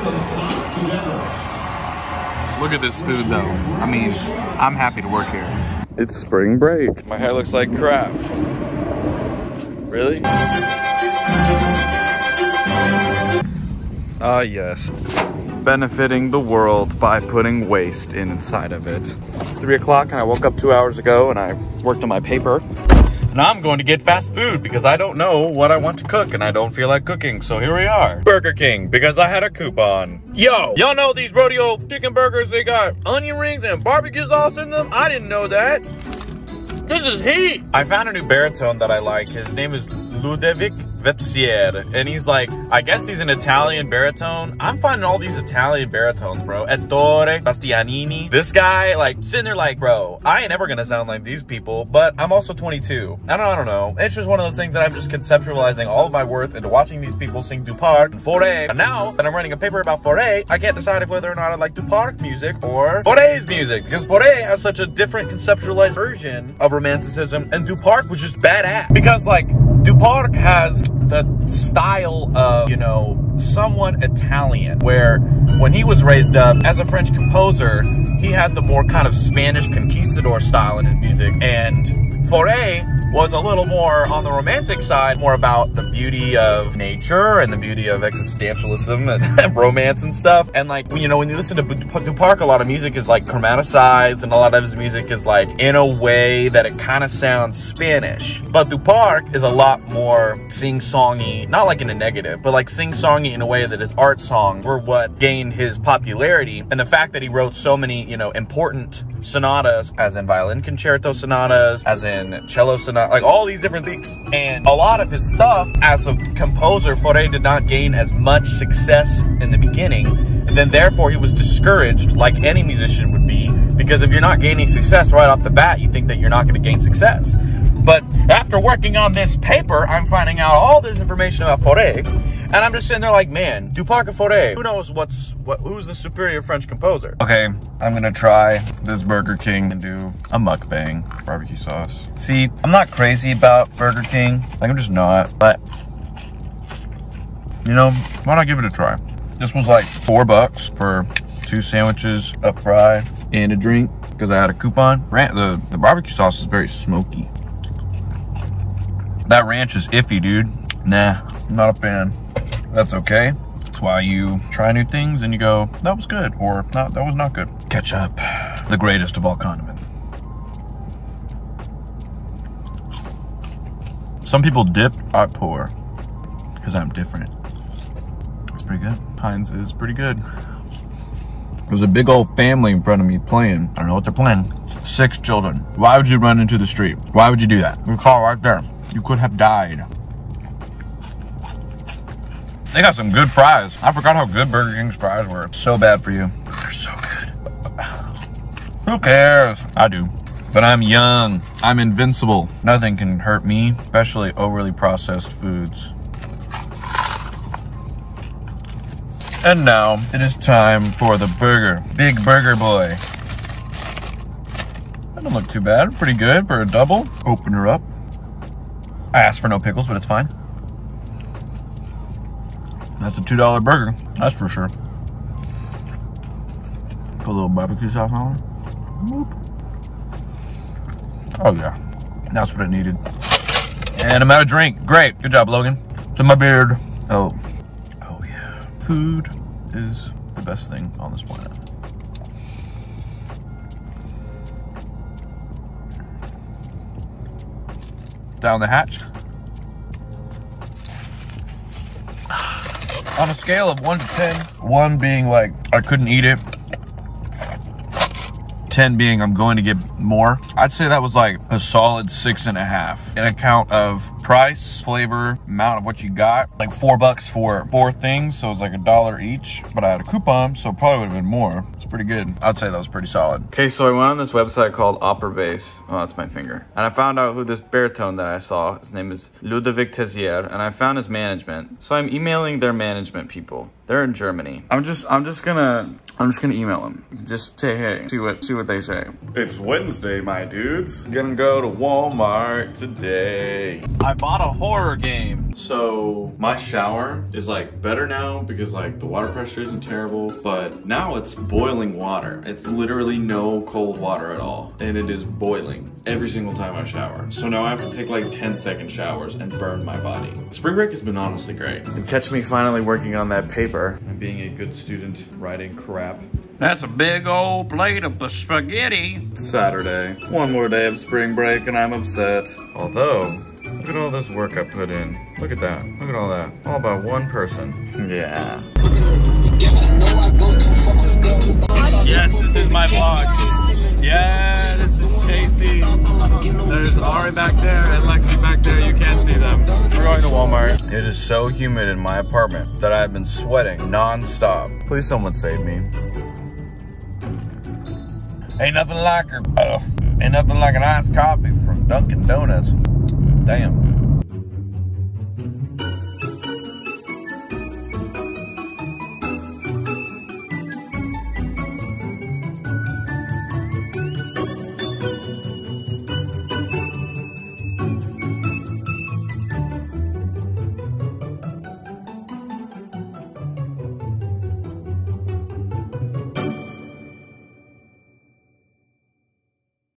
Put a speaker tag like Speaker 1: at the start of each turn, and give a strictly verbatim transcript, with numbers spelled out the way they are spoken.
Speaker 1: Look at this food though. I mean, I'm happy to work here. It's spring break. My hair looks like crap. Really? Ah, uh, yes. Benefiting the world by putting waste in inside of it. It's three o'clock and I woke up two hours ago and I worked on my paper. Now I'm going to get fast food because I don't know what I want to cook and I don't feel like cooking. So here we are. Burger King, because I had a coupon. Yo, y'all know these rodeo chicken burgers, they got onion rings and barbecue sauce in them? I didn't know that. This is heat. I found a new baritone that I like. His name is Ludovic Vezzier, and he's like, I guess he's an Italian baritone. I'm finding all these Italian baritones, bro. Ettore Bastianini. This guy, like, sitting there like, bro, I ain't ever gonna sound like these people, but I'm also twenty-two. I don't, I don't know. It's just one of those things that I'm just conceptualizing all of my worth into watching these people sing Du Parc and Fauré. And now that I'm writing a paper about Fauré, I can't decide if whether or not I like Du Parc music or Fauré's music, because Fauré has such a different conceptualized version of romanticism, and Du Parc was just badass. Because, like, Du Parc has the style of, you know, somewhat Italian, where when he was raised up as a French composer, he had the more kind of Spanish conquistador style in his music, and Fauré was a little more on the romantic side, more about the beauty of nature and the beauty of existentialism and romance and stuff. And like, you know, when you listen to Du Parc, a lot of music is like chromaticized, and a lot of his music is like in a way that it kind of sounds Spanish. But Du Parc is a lot more sing-songy, not like in a negative, but like sing-songy in a way that his art songs were what gained his popularity. And the fact that he wrote so many, you know, important sonatas, as in violin concerto sonatas, as in cello sonata, like all these different things. And a lot of his stuff, as a composer, Fauré did not gain as much success in the beginning. And then therefore he was discouraged, like any musician would be, because if you're not gaining success right off the bat, you think that you're not going to gain success. But after working on this paper, I'm finding out all this information about Fauré, and I'm just sitting there like, man, Du Parc and Fauré, who knows what's, what, who's the superior French composer? Okay, I'm gonna try this Burger King and do a mukbang barbecue sauce. See, I'm not crazy about Burger King, like I'm just not, but, you know, why not give it a try? This was like four bucks for two sandwiches, a fry, and a drink, because I had a coupon. The, the barbecue sauce is very smoky. That ranch is iffy, dude. Nah, not a fan. That's okay. That's why you try new things and you go, that was good, or not, that was not good. Ketchup, the greatest of all condiments. Some people dip, I pour, because I'm different. It's pretty good. Heinz is pretty good. There's a big old family in front of me playing. I don't know what they're playing. Six children. Why would you run into the street? Why would you do that? Your car right there. You could have died. They got some good fries. I forgot how good Burger King's fries were. So bad for you. They're so good. Who cares? I do. But I'm young. I'm invincible. Nothing can hurt me, especially overly processed foods. And now it is time for the burger. Big Burger Boy. That don't look too bad. Pretty good for a double. Open her up. I asked for no pickles, but it's fine. That's a two dollar burger, that's for sure. Put a little barbecue sauce on it. Whoop. Oh yeah, that's what I needed. And I'm out of drink. Great, good job, Logan. To my beard. Oh, oh yeah. Food is the best thing on this planet. Down the hatch. On a scale of one to ten, one being like, I couldn't eat it, ten being I'm going to get more, I'd say that was like a solid six and a half. In account of price, flavor, amount of what you got, like four bucks for four things, so it was like a dollar each, but I had a coupon, so it probably would have been more. It's pretty good. I'd say that was pretty solid. Okay, so I went on this website called Opera Bass. Oh, that's my finger. And I found out who this baritone that I saw, his name is Ludovic Vezzier, and I found his management. So I'm emailing their management people. They're in Germany. I'm just, I'm just gonna, I'm just gonna email them. Just say hey, see what, see what they say. It's Wednesday, my dudes. Gonna go to Walmart today. I bought a horror game. So my shower is like better now because like the water pressure isn't terrible, but now it's boiling water. It's literally no cold water at all. And it is boiling every single time I shower. So now I have to take like ten second showers and burn my body. Spring break has been honestly great. And catch me finally working on that paper and being a good student writing crap.
Speaker 2: That's a big old plate of spaghetti.
Speaker 1: Saturday. One more day of spring break and I'm upset. Although, look at all this work I put in. Look at that. Look at all that. All by one person. Yeah.
Speaker 2: Yes, this is my vlog. Yeah, this is Chasey. There's Ari back there and Lexi back there. You can't see them.
Speaker 1: We're going to Walmart. It is so humid in my apartment that I've been sweating non-stop. Please someone save me. Ain't nothing like her. Uh, ain't nothing like an iced coffee from Dunkin' Donuts. Damn.